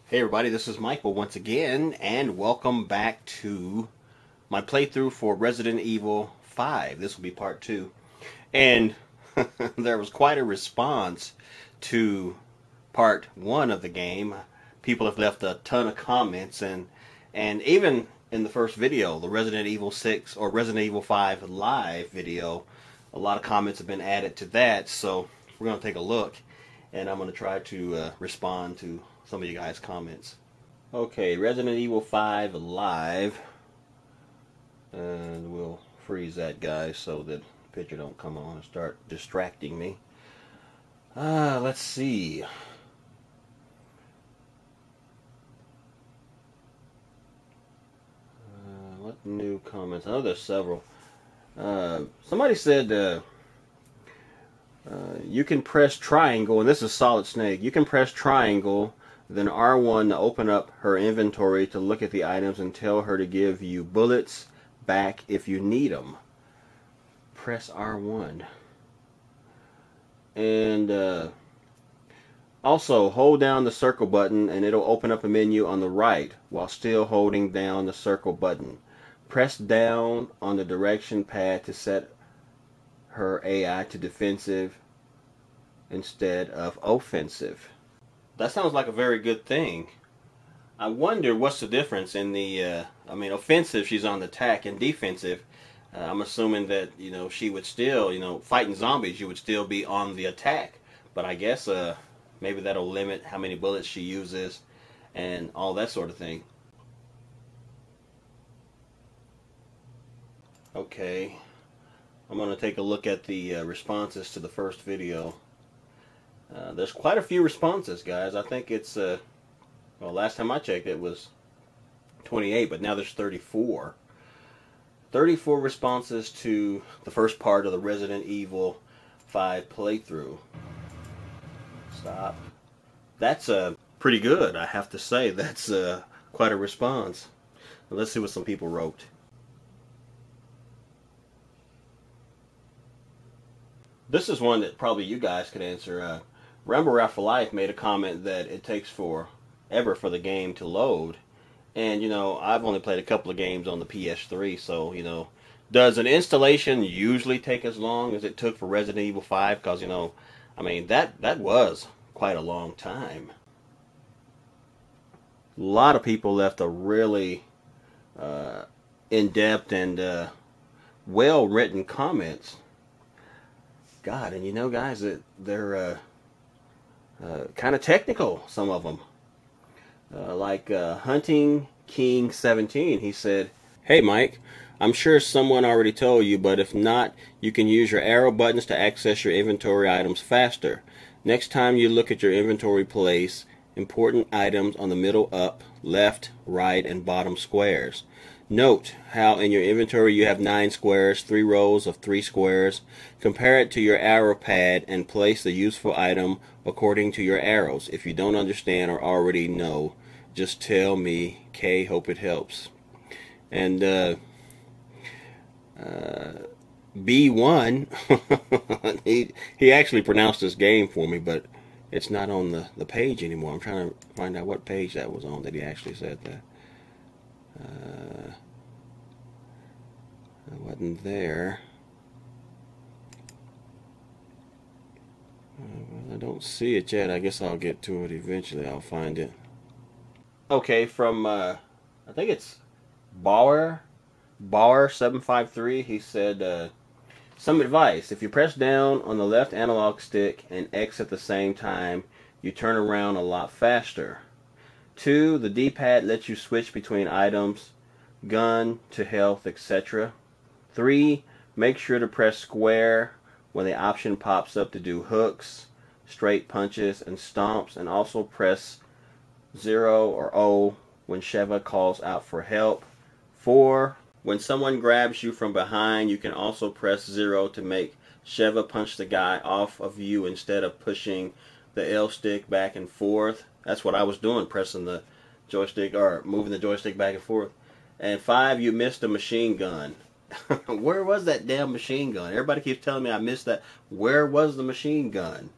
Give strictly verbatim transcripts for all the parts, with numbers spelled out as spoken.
Hey everybody, this is Michael once again, and welcome back to my playthrough for Resident Evil five. This will be part two. And there was quite a response to part one of the game. People have left a ton of comments, and and even in the first video, the Resident Evil six or Resident Evil five live video, a lot of comments have been added to that. So we're going to take a look, and I'm going to try to uh, respond to some of you guys' comments. Okay, Resident Evil five live, and we'll freeze that, guys, so that the picture don't come on and start distracting me. Uh, let's see. Uh, what new comments? I know there's several. Uh, somebody said uh, uh, you can press triangle, and this is Solid Snake. You can press triangle, then R one to open up her inventory to look at the items and tell her to give you bullets back if you need them. Press R one. And uh, also hold down the circle button and it'll open up a menu on the right while still holding down the circle button. Press down on the direction pad to set her A I to defensive instead of offensive. That sounds like a very good thing. I wonder what's the difference in the, uh, I mean, offensive, she's on the attack, and defensive, uh, I'm assuming that, you know, she would still, you know, fighting zombies, you would still be on the attack. But I guess uh, maybe that'll limit how many bullets she uses and all that sort of thing. Okay, I'm going to take a look at the uh, responses to the first video. Uh, there's quite a few responses, guys. I think it's, uh, well, last time I checked it was twenty-eight, but now there's thirty-four. thirty-four responses to the first part of the Resident Evil five playthrough. Stop. That's uh, pretty good, I have to say. That's uh, quite a response. Let's see what some people wrote. This is one that probably you guys could answer. Uh, Rambo Rap for Life made a comment that it takes forever for the game to load. And, you know, I've only played a couple of games on the P S three, so, you know, does an installation usually take as long as it took for Resident Evil five? Because, you know, I mean, that, that was quite a long time. A lot of people left a really uh, in-depth and uh, well-written comments. God, and you know, guys, that they're uh, uh, kind of technical, some of them. Uh, like uh, Hunting King seventeen, he said, "Hey Mike, I'm sure someone already told you, but if not, you can use your arrow buttons to access your inventory items faster. Next time you look at your inventory, place important items on the middle up, left, right, and bottom squares. Note how in your inventory you have nine squares, three rows of three squares. Compare it to your arrow pad and place the useful item according to your arrows. If you don't understand or already know, just tell me. K, hope it helps." And uh, uh, B one, he, he actually pronounced this game for me, but it's not on the, the page anymore. I'm trying to find out what page that was on that he actually said that. Uh, I wasn't there. Uh, well, I don't see it yet. I guess I'll get to it eventually. I'll find it. Okay, from uh, I think it's Bauer Bauer seven five three. He said, uh, "Some advice: if you press down on the left analog stick and X at the same time, you turn around a lot faster. Two, the D-pad lets you switch between items, gun to health, et cetera. Three, make sure to press square when the option pops up to do hooks, straight punches, and stomps, and also press zero or O when Sheva calls out for help. Four, when someone grabs you from behind, you can also press zero to make Sheva punch the guy off of you instead of pushing the L stick back and forth." That's what I was doing, pressing the joystick or moving the joystick back and forth. And five, you missed a machine gun. Where was that damn machine gun? Everybody keeps telling me I missed that. Where was the machine gun?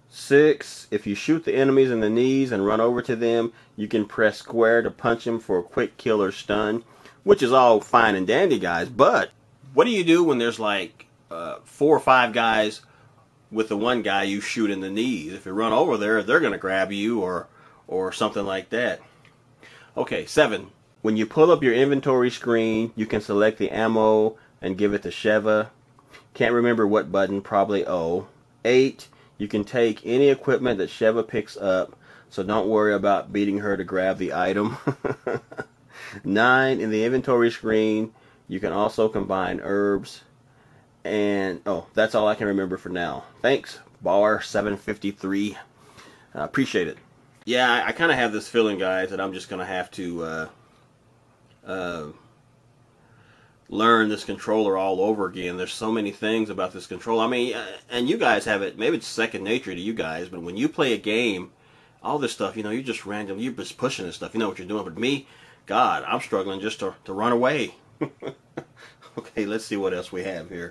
Six, if you shoot the enemies in the knees and run over to them, you can press square to punch them for a quick kill or stun, which is all fine and dandy, guys. But what do you do when there's like uh, four or five guys with the one guy you shoot in the knees? If you run over there, they're going to grab you or, or something like that. Okay, seven. When you pull up your inventory screen, you can select the ammo and give it to Sheva. Can't remember what button, probably O. Eight. You can take any equipment that Sheva picks up, so don't worry about beating her to grab the item. Nine, in the inventory screen, you can also combine herbs. And, oh, that's all I can remember for now. Thanks, Bar seven fifty-three. I appreciate it. Yeah, I, I kind of have this feeling, guys, that I'm just going to have to uh, uh, learn this controller all over again. There's so many things about this controller. I mean, and you guys have it, maybe it's second nature to you guys, but when you play a game, all this stuff, you know, you just random, you're just pushing this stuff, you know what you're doing. But me, God, I'm struggling just to, to run away. Okay, let's see what else we have here.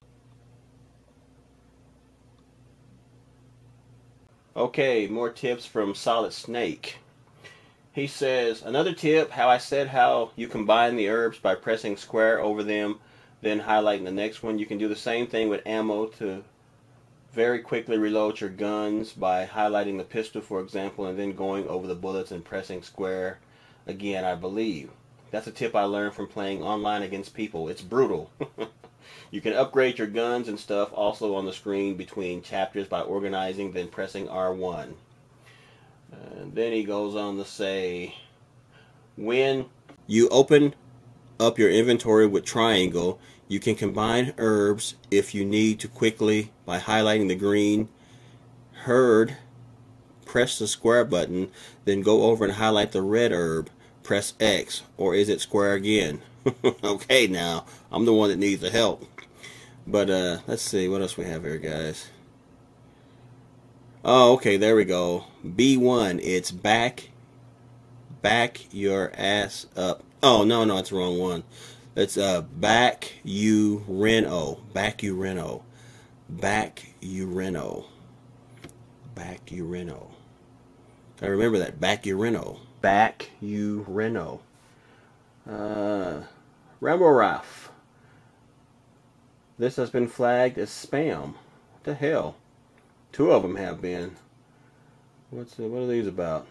Okay, more tips from Solid Snake. He says, another tip, how I said how you combine the herbs by pressing square over them, then highlighting the next one. You can do the same thing with ammo to very quickly reload your guns by highlighting the pistol, for example, and then going over the bullets and pressing square again, I believe. That's a tip I learned from playing online against people. It's brutal. You can upgrade your guns and stuff also on the screen between chapters by organizing, then pressing R one. And then he goes on to say, when you open up your inventory with triangle, you can combine herbs if you need to quickly by highlighting the green herb, press the square button, then go over and highlight the red herb, press X, or is it square again? Okay, now, I'm the one that needs the help. But, uh, let's see, what else we have here, guys? Oh, okay, there we go. B one, it's back, back your ass up. Oh, no, no, it's the wrong one. It's, uh, back you Reno. Back you Reno. Back you Reno. Back you Reno. I remember that. Back you Reno. Back you Reno. Uh, Rambo Ralph. This has been flagged as spam. What the hell? Two of them have been. What's the, what are these about?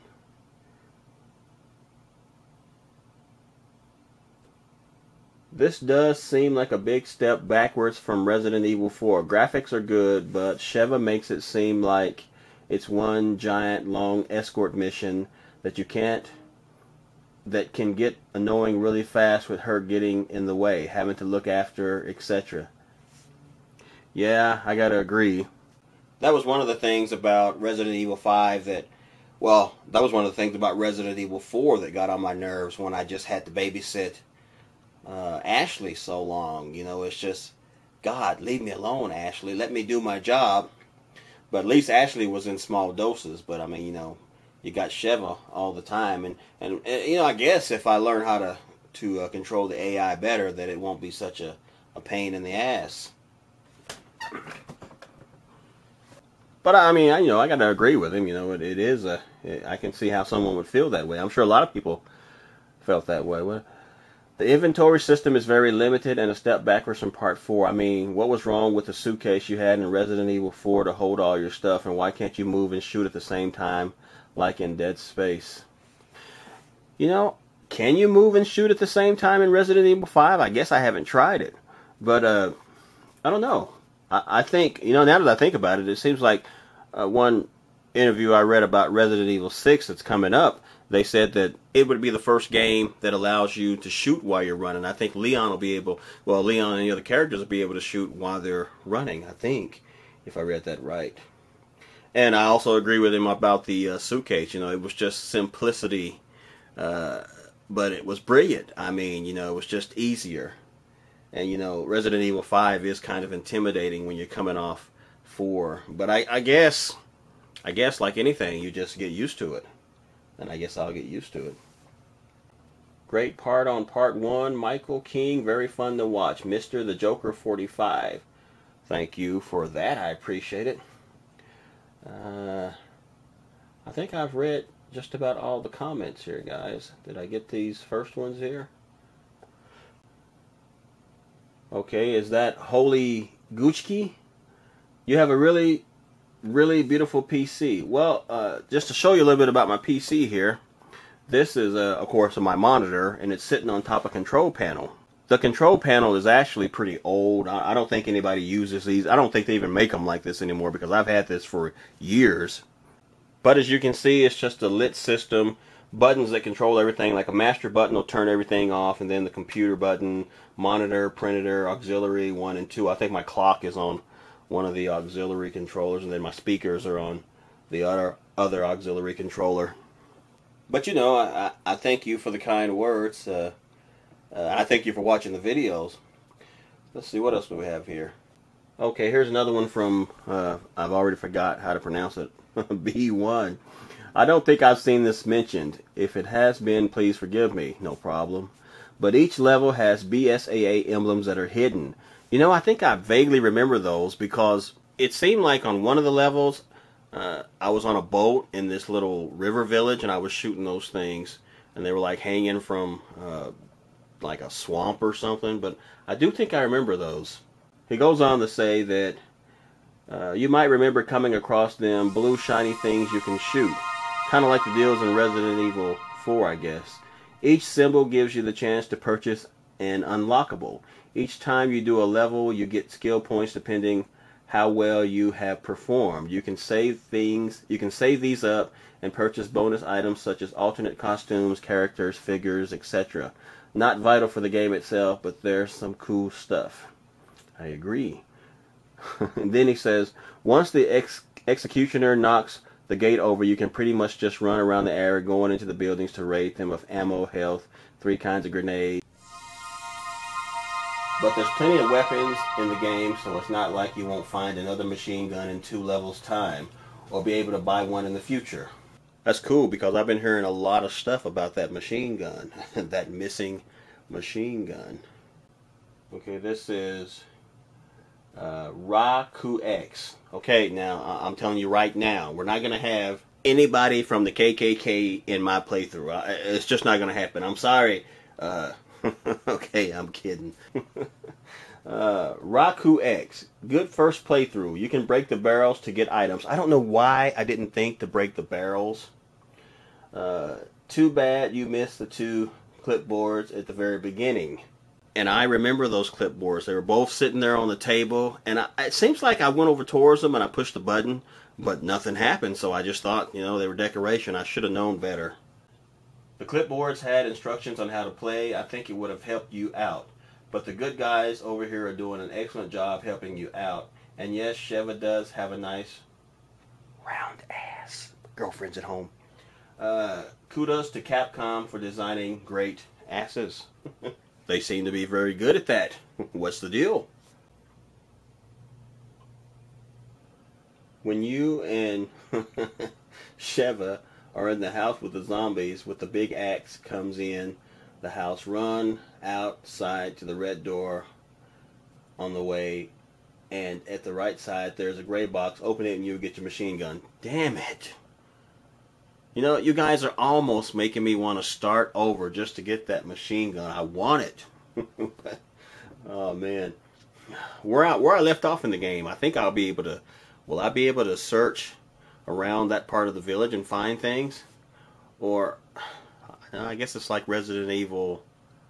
This does seem like a big step backwards from Resident Evil four. Graphics are good, but Sheva makes it seem like it's one giant long escort mission that you can't, that can get annoying really fast with her getting in the way, having to look after, et cetera. Yeah, I gotta agree. That was one of the things about Resident Evil five that, well, that was one of the things about Resident Evil four that got on my nerves when I just had to babysit uh, Ashley so long. You know, it's just, God, leave me alone, Ashley. Let me do my job. But at least Ashley was in small doses. But, I mean, you know, you got Sheva all the time. And, and, and you know, I guess if I learn how to, to uh, control the A I better, that it won't be such a, a pain in the ass. But I mean, I, you know, I got to agree with him. You know, it, it is a. I can see how someone would feel that way. I'm sure a lot of people felt that way. Well, the inventory system is very limited and a step backwards from Part Four. I mean, what was wrong with the suitcase you had in Resident Evil four to hold all your stuff, and why can't you move and shoot at the same time, like in Dead Space? You know, can you move and shoot at the same time in Resident Evil five? I guess I haven't tried it, but uh, I don't know. I think, you know, now that I think about it, it seems like uh, one interview I read about Resident Evil six that's coming up, they said that it would be the first game that allows you to shoot while you're running. I think Leon will be able, well, Leon and the other characters will be able to shoot while they're running, I think, if I read that right. And I also agree with him about the uh, suitcase. You know, it was just simplicity, uh, but it was brilliant. I mean, you know, it was just easier. And, you know, Resident Evil five is kind of intimidating when you're coming off four. But I, I guess, I guess like anything, you just get used to it. And I guess I'll get used to it. Great part on part one. Michael King, very fun to watch. Mister the Joker forty-five. Thank you for that. I appreciate it. Uh, I think I've read just about all the comments here, guys. Did I get these first ones here? Okay, is that Holy Gucci? You have a really, really beautiful P C. Well, uh, just to show you a little bit about my P C here, this is, uh, of course, my monitor, and it's sitting on top of a control panel. The control panel is actually pretty old. I, I don't think anybody uses these. I don't think they even make them like this anymore because I've had this for years. But as you can see, it's just a lit system. Buttons that control everything, like a master button will turn everything off, and then the computer button, monitor, printer, auxiliary one and two. I think my clock is on one of the auxiliary controllers, and then my speakers are on the other other auxiliary controller. But you know, I, I thank you for the kind words. Uh, uh, I thank you for watching the videos. Let's see, what else do we have here? Okay, here's another one from, uh, I've already forgot how to pronounce it, B one. I don't think I've seen this mentioned. If it has been, please forgive me. No problem. But each level has B S A A emblems that are hidden. You know, I think I vaguely remember those because it seemed like on one of the levels, uh, I was on a boat in this little river village and I was shooting those things. And they were like hanging from uh, like a swamp or something. But I do think I remember those. He goes on to say that uh, you might remember coming across them blue shiny things you can shoot. Kind of like the deals in Resident Evil four, I guess. Each symbol gives you the chance to purchase an unlockable. Each time you do a level, you get skill points depending how well you have performed. You can save things, you can save these up and purchase bonus items such as alternate costumes, characters, figures, et cetera. Not vital for the game itself, but there's some cool stuff. I agree. And then he says, once the ex executioner knocks the gate over, you can pretty much just run around the area going into the buildings to raid them of ammo, health, three kinds of grenades. But there's plenty of weapons in the game, so it's not like you won't find another machine gun in two levels time or be able to buy one in the future. That's cool because I've been hearing a lot of stuff about that machine gun, that missing machine gun. Okay, this is uh, Raku X. Okay, now I'm telling you right now, we're not going to have anybody from the K K K in my playthrough. It's just not going to happen. I'm sorry. Uh, okay, I'm kidding. uh, Raku X. Good first playthrough. You can break the barrels to get items. I don't know why I didn't think to break the barrels. Uh, too bad you missed the two clipboards at the very beginning. And I remember those clipboards. They were both sitting there on the table. And I, it seems like I went over towards them and I pushed the button, but nothing happened. So I just thought, you know, they were decoration. I should have known better. The clipboards had instructions on how to play. I think it would have helped you out. But the good guys over here are doing an excellent job helping you out. And yes, Sheva does have a nice round ass. Girlfriend's at home. Uh, kudos to Capcom for designing great asses. They seem to be very good at that. What's the deal? When you and Sheva are in the house with the zombies, with the big axe comes in the house, run outside to the red door on the way, and at the right side there's a gray box. Open it and you get your machine gun. Damn it. You know, you guys are almost making me want to start over just to get that machine gun. I want it. But, oh, man. Where I, where I left off in the game, I think I'll be able to... Will I be able to search around that part of the village and find things? Or, I guess it's like Resident Evil.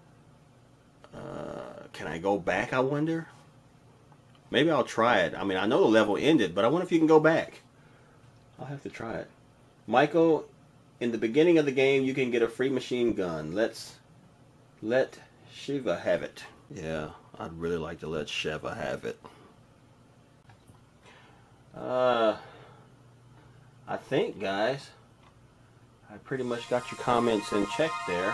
Uh, can I go back, I wonder? Maybe I'll try it. I mean, I know the level ended, but I wonder if you can go back. I'll have to try it. Michael, in the beginning of the game, you can get a free machine gun. Let's let Shiva have it. Yeah, I'd really like to let Shiva have it. Uh, I think, guys, I pretty much got your comments in check there.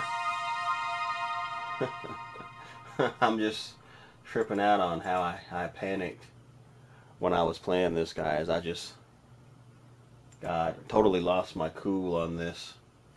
I'm just tripping out on how I, I panicked when I was playing this, guys. I just... God, totally lost my cool on this.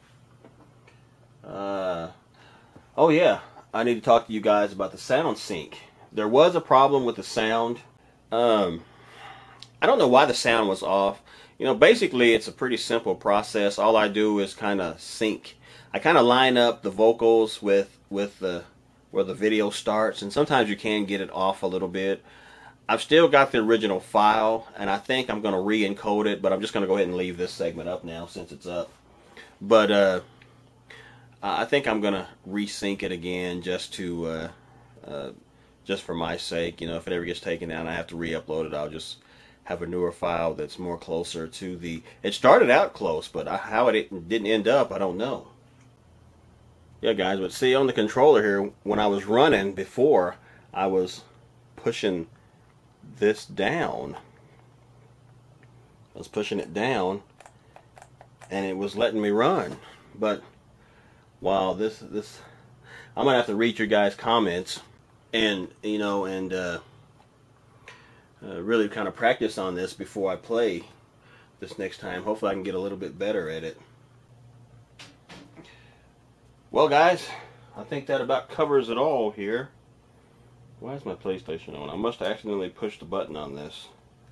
Uh, oh yeah, I need to talk to you guys about the sound sync. There was a problem with the sound. Um, I don't know why the sound was off. You know, basically it's a pretty simple process. All I do is kind of sync. I kind of line up the vocals with with the where the video starts, and sometimes you can get it off a little bit. I've still got the original file, and I think I'm going to re-encode it, but I'm just going to go ahead and leave this segment up now since it's up. But uh, I think I'm going to resync it again just to uh, uh, just for my sake. You know, if it ever gets taken down, I have to re-upload it. I'll just have a newer file that's more closer to the. It started out close, but I, how it didn't end up, I don't know. Yeah, guys, but see on the controller here, when I was running before, I was pushing this down. I was pushing it down, and it was letting me run. But wow, this this, I'm gonna have to read your guys' comments, and you know, and uh, uh, really kind of practice on this before I play this next time. Hopefully, I can get a little bit better at it. Well, guys, I think that about covers it all here. Why is my PlayStation on? I must have accidentally pushed the button on this.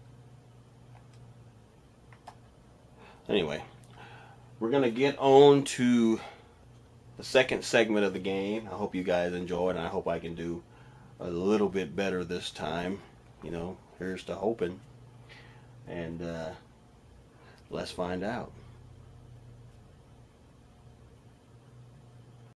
Anyway, we're going to get on to the second segment of the game. I hope you guys enjoyed, and I hope I can do a little bit better this time. You know, here's to hoping. And uh, let's find out.